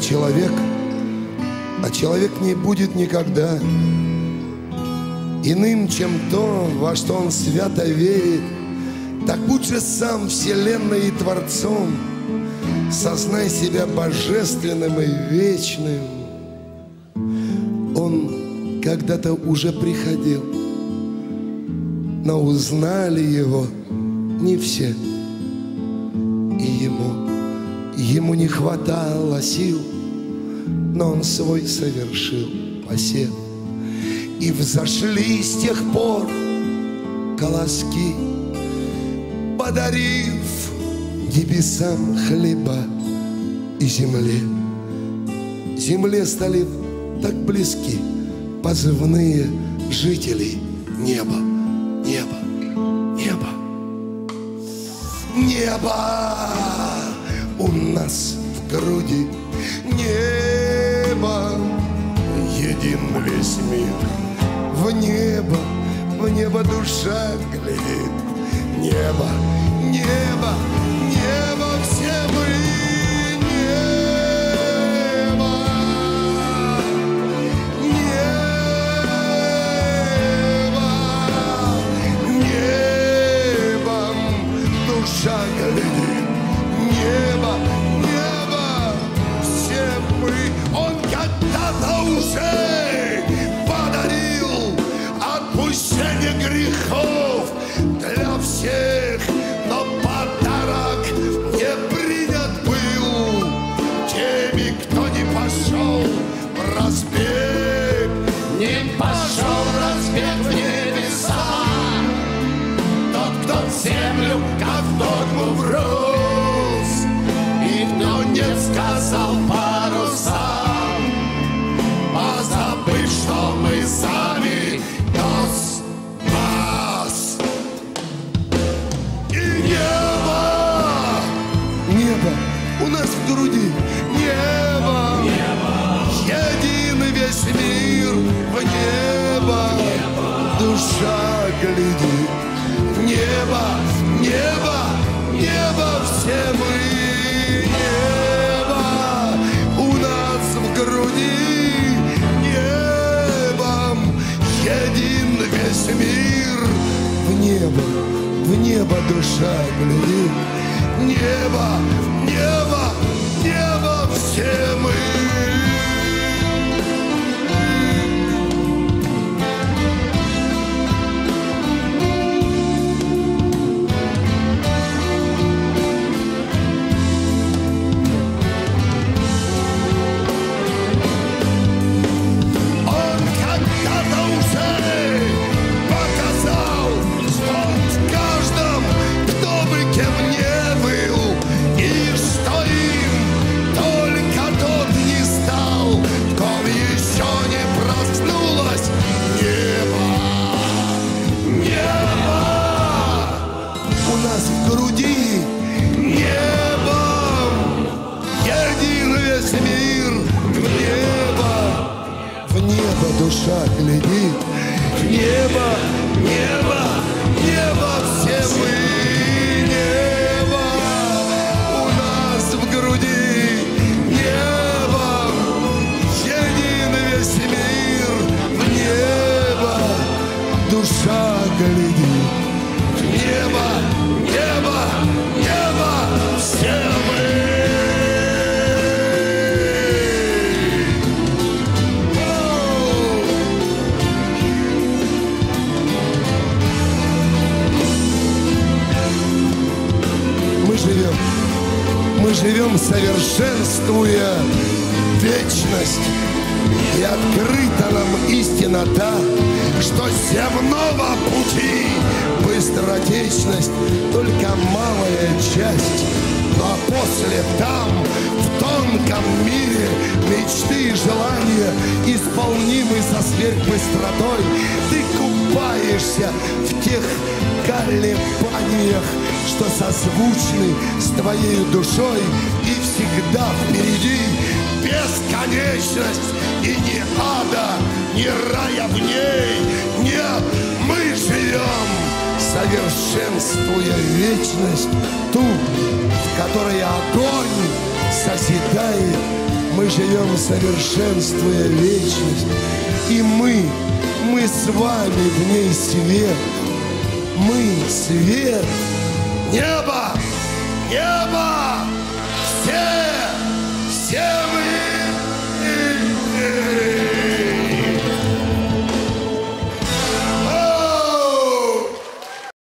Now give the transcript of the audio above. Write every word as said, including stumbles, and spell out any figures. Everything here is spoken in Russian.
человек, а человек не будет никогда иным, чем то, во что он свято верит. Так будь же сам вселенной и творцом, сознай себя божественным и вечным. Он когда-то уже приходил, но узнали его не все. И ему, ему не хватало сил, но он свой совершил посев. И взошли с тех пор колоски, подарив небесам хлеба и земле. Земле стали так близки позывные жителей неба, неба, неба. Небо у нас в груди, небо, един весь мир. В небо, в небо душа глядит. Небо, небо, небо, все мы небо. Небо, небом душа глядит. Небо, небо, все мы. Он когда-то уже отпущение грехов для всех, но подарок не принят был теми, кто не пошел в разбег, не пошел в разбег в небеса. Тот, кто в землю, как в догму врос, и кто не сказал парусам, позабыв, что мы сами нас. И небо, небо у нас в груди, небо, небо. Един весь мир в небо, небо. Душа глядит. Небо, небо, небо, все мы небо у нас в груди. Един весь мир в небо, в небо душа глядит. Небо, небо, небо, все мы. Душа глядит в небо, небо, небо, все мы небо у нас в груди. Небо, един весь мир в небо, душа глядит в небо, небо, небо, все мы. Мы живем, совершенствуя вечность, и открыта нам истина та, что земного пути быстротечность только малая часть. Ну а после там, в тонком мире, мечты и желания, исполнимы со сверхбыстротой, ты купаешься в тех колебаниях, что созвучны с твоей душой, и всегда впереди бесконечность, и ни ада, ни рая в ней нет. Мы живем, совершенствуя вечность, ту, в которой огонь созидает Мы живем, совершенствуя вечность. И мы, мы с вами в ней свет. Мы свет. Небо! Небо!